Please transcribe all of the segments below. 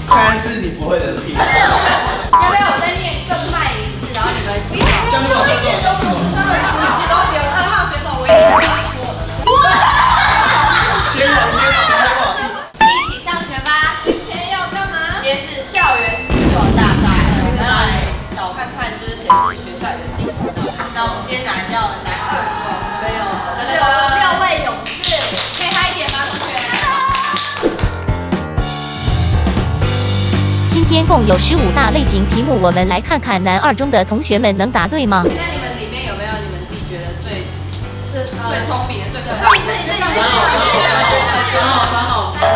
看是你不会的题。 要不要我再念更慢一次，然后你们不要这么危险都不知道。恭喜2号选手唯一答错的。 先往。 一起上学吧。今天要干嘛？今天是校园技术大赛，我们来找看看就是谁是学校里的技术。那我们今天拿到了男2中，没有6位勇士，可以嗨一点吗，同学？ 今天共有15大类型题目，我们来看看男2中的同学们能答对吗？ 现在你们里面有没有你们自己觉得最聪明的、最可爱的？3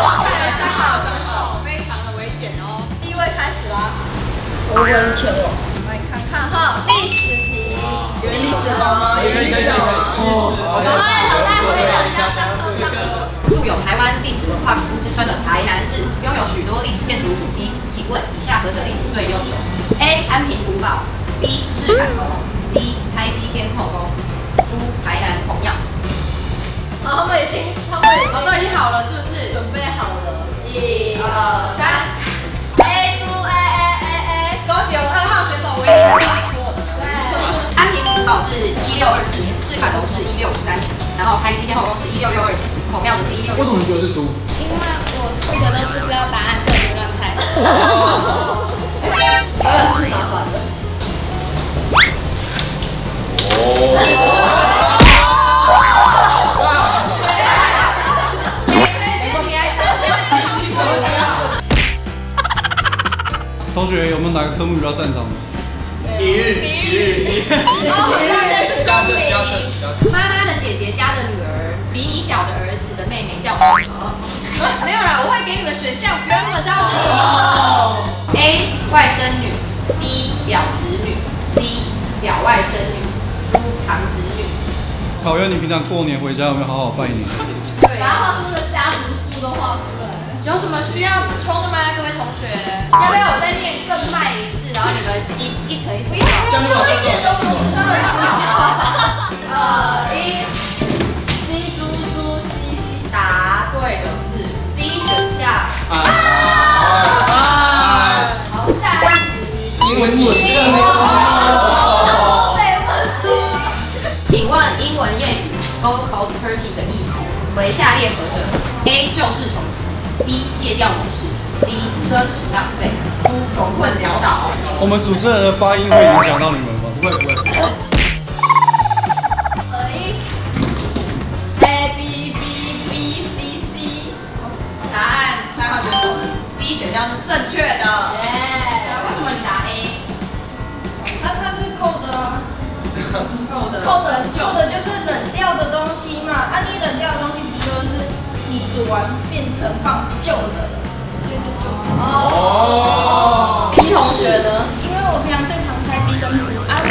号，非常的危险哦。第1位开始啦。 我问前往。 来看看哈，历史题。 有历史好吗？ 可以。 好来，回答人家3号。素有台湾历史文化古物之称的台南市，拥有许多历史建筑古迹。请问以下何者历史最悠久 ？A. 安平古堡 ，B. 赤坎宫 ，C. 开基天后宫 ，D. 台南孔庙。他们都已经好了，是不是？准备好了，1、2、3。A 出 A， 恭喜我们2号选手唯一答错的。对，安平古堡是1624年，赤坎宫是1653年，然后开基天后宫是1662年，孔庙则是16。 为什么觉得是猪？ 因为我4个都不知道答案，所以乱猜。 是不是打反了？ 同学有没有哪个科目比较擅长的？ 体育。家政。 妈妈的姐姐家的女儿，比你小的儿子的妹妹叫什么？没有啦，我会给你们选项，不要那么着急。A. 外甥女 ，B. 表侄女 ，C. 表外甥女 ，D. 堂侄女。 考验你平常过年回家有没有好好拜年？ 对， 然后把所有的家族树都画出来。 有什么需要补充的吗，各位同学？要不要我再念更慢一次，然后你们一层一层。不要这么危险都不知道。1 C 猪 C， 答对的是 C 选项。好，下一题。 英文请问英文谚语 "Go cold turkey" 的意思为下列何者 ？A. 旧事重提 ，B. 戒掉模式 ，C. 奢侈浪费 ，D. 穷困潦倒。 我们主持人的发音会影响到你们吗？不会。 A B B C C， 答案3号选手 B 选项是正确的。为什么你答 A？ 它是扣的啊， 扣的就是冷掉的东西嘛。你冷掉的东西不就是你煮完变成放旧的了，所以就旧的。 B 同学呢？ 因为我平常最常猜 B 跟猪啊。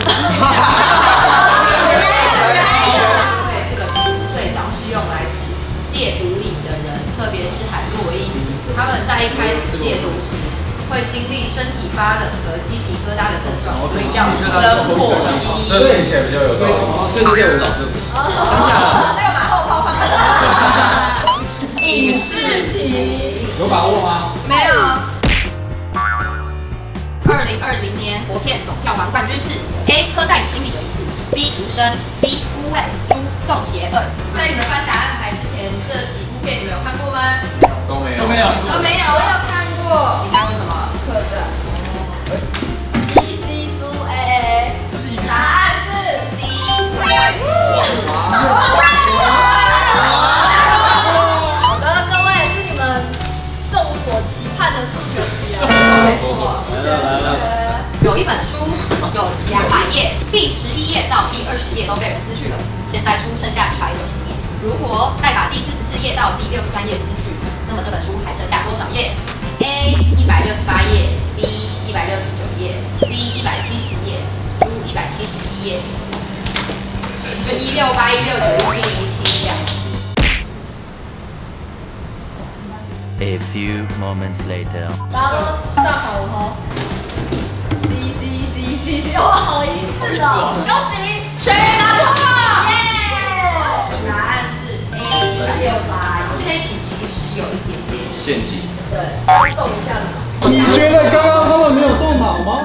对，这个词最早是用来指戒毒瘾的人，特别是海洛因。他们在一开始戒毒时，会经历身体发冷和鸡皮疙瘩的症状，所以叫人火鸡。 这听起来比较有道理。对，我老师。 这个马后炮放在影视题， 有把握吗？ 没有。2020年国片总票房冠军是 A. 刻在你心里的名字 ，B. 无声 ，C. 孤味猪粽邪2。在你们翻答案牌之前，这几部片你们有看过吗？ 都没有。 我有看过。你看过什么？ 客栈。 B C 猪 A， 答案是 C。 好的，各位是你们众所期盼的数学题啊。 没错，有一本书有200页，第11页到第20页都被人撕去了，现在书剩下190页。如果再把第44页到第63页撕去，那么这本书还剩下多少页 ？A. 168页 ，B. 169页 ，C. 170页 ，D. 171页。就168、169、171这样。 A few moments later. 大家都上好了哈。C， 哇，好一致哦！恭喜，全员答错了，耶！ 答案是 A 168。这一题其实有一点点陷阱。 对，动一下脑。 你觉得刚刚他们没有动脑吗？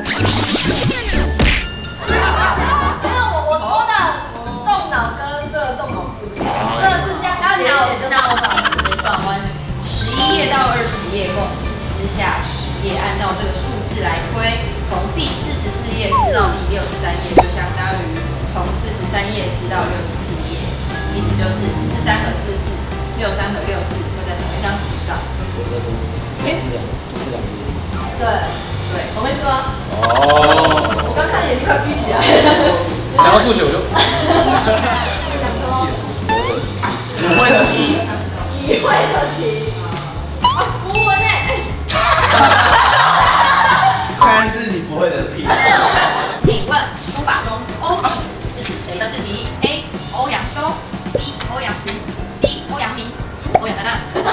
没有，我说的动脑跟这个动脑不一样，这个是这样写就脑筋直转弯，11页到20页共私下10页，按照这个数字来推，从第44页撕到第63页，就相当于从43页撕到64页，意思就是43和44，63和64会在同一张纸上。 对，懂我意思吗？ 哦。 我刚看眼睛快闭起来了。 想要数学我就。 想说不会的题。 你会的题。啊，不会呢。 看来是你不会的题。 请问书法中欧弟是指谁的字体 ？A. 欧阳修 B. 欧阳询 C. 欧阳明 D. 欧阳娜娜。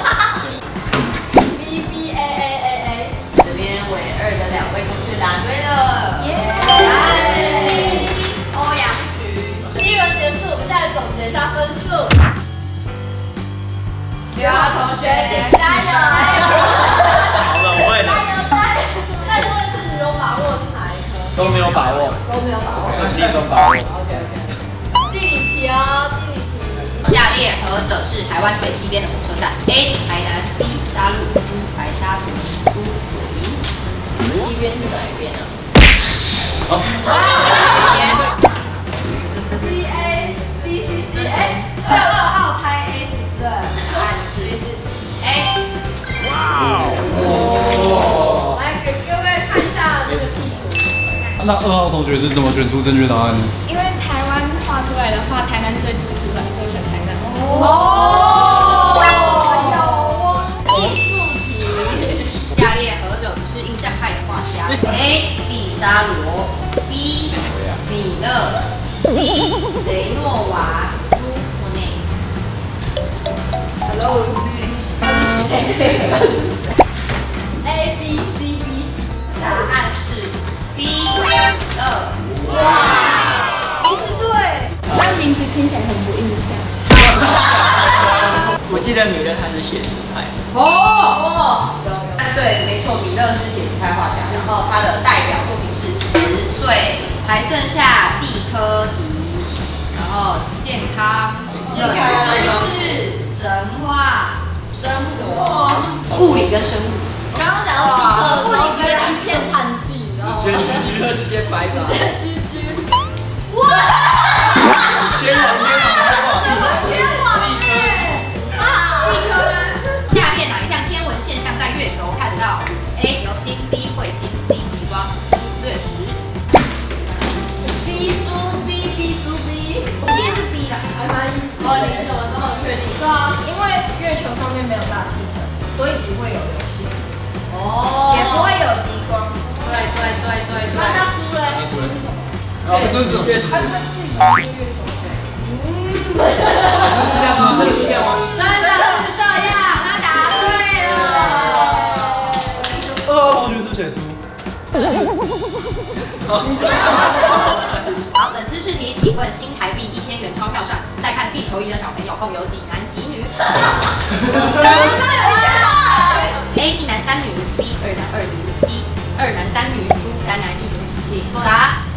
B。 这边尾2的2位同学答对了，答案是 B. 欧阳询。 第一轮结束，我们现在总结一下分数。 刘同学， 加油！ 好了，我会的。 加油！再问是你有把握是哪一科？ 都没有把握。 都没有把握。 就稀松把握。 OK。地理题哦，地理题。 下列何者是台湾最西边的火车站 ？A. 台南 B. 沙鹿 C. 白沙屯 D. 左营。西边是哪一边呢 ？CA。 2号猜 A 是不是？ 对， 答案是 A。 来给各位看一下这个地图。 那2号同学是怎么选出正确答案呢？ 因为台湾画出来的话，台南最突出的，所以选台南。 哦，有哦，艺术题。 下列何者不是印象派的画家 ？A. 毕沙罗 B. 米勒 C. 雷诺瓦朱莫内。Hello， 他是谁 A B C B C。 答案是 B. 2。哇， 名字对，但名字听起来很不印象。 我记得米勒他是写实派。 哦，对，没错，米勒是写实派画家，然后他的代表作品是10岁，还剩下地科题，然后健康、知识、神话、生活、物理跟生物。 刚刚讲到地科的时候，直接一片叹气，你知道吗？ 直接白着。 居。哇！ 天王。 地科呢？下列哪一项天文现象在月球看得到 ？A. 流星 B. 彗星 C. 极光 D. 月食。 B 猪 B 我第一是 B 啦， 还蛮艺术。 哦，你怎么这么确定？ 对啊， 因为月球上面没有大气层，所以不会有流星， 哦， 也不会有极光。 对。 那猪嘞？ 啊，不是月食。 他自己是月球。 是这样吗？真的是这样吗？ 真的是这样，他答对了。 2号同学是写猪。 好，冷知识题，请问新台币1000元钞票上，在看地球仪的小朋友共有几男几女？什么都有一句话。A. 1男3女 B. 2男2女 C. 2男3女 D. 3男1女，请作答。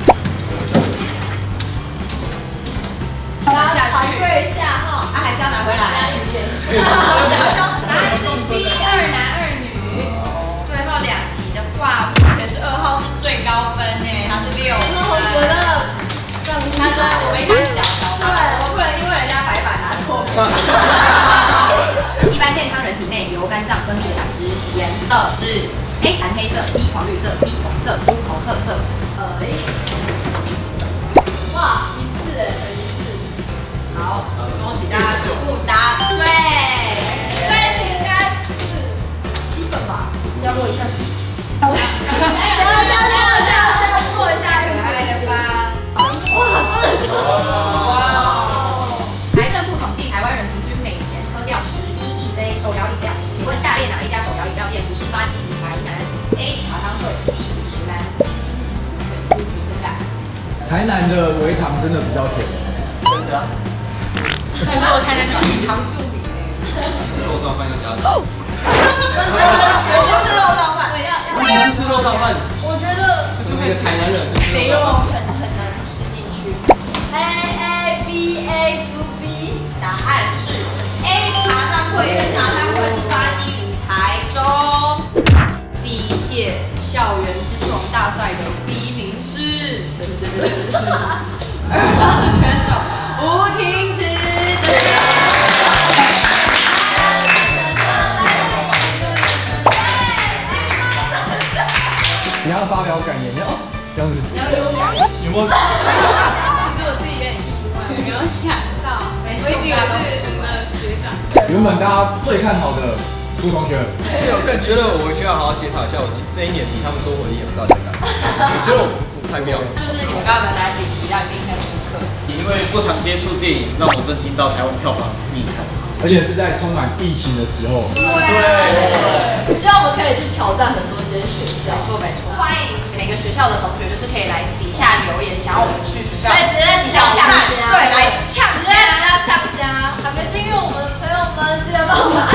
大家传对一下哈。 他还是要拿回来。答案是 B. 2男2女。最后2题的话，目前是2号是最高分诶，他是6分。 我觉得他说我没敢想，我不能因为人家白板拿错。一般健康人体内由肝脏分泌的胆汁颜色是 A. 蓝黑色 B. 黄绿色 C. 红色 D. 红褐色。 哇，一致哎，很一致。 好，恭喜大家全部答对。 这题应该是基本吧？ 要落一下水。 加油！过一下可爱的吧？ 哇，真的超哇！财政部统计，台湾人平均每年喝掉11亿杯手摇饮料，请问下列哪一家手摇饮料店不是发起于台南 ？A. 茶汤会 B. 石兰 C. 新喜选出一个下。 台南的微糖真的比较甜。 真的啊。 那我台南糖醋饼诶。 肉燥饭要加糖。 我不吃肉燥饭， 不吃肉燥饭， 我觉得就是那个台南人不吃肥肉肉燥饭。 很难吃进去。 A B A to B， 答案是 A 茶汤会，因为茶汤会是发基于台中。第一届校园之王大赛的第一名是2号选手吴婷慈。 你要发表感言哦，这样子。 有没有？ 其实我自己也很意外，我没有想到，我以为是我们的学长。 原本大家最看好的朱同学， 我更觉得我需要好好检讨一下，我这一年比他们多活一年，不知道在干嘛。我觉得我不太妙。 就是你们刚刚有没有在一起提到一定很深刻？ 因为不常接触电影，让我震惊到台湾票房逆开。 而且是在充满疫情的时候。 对，希望我们可以去挑战很多间学校。 没错没错，欢迎每个学校的同学，就是可以来底下留言，想要我们去学校， 对，直接在底下呛虾， 对，来呛直接来呛虾，还没订阅我们的朋友们，记得帮我们按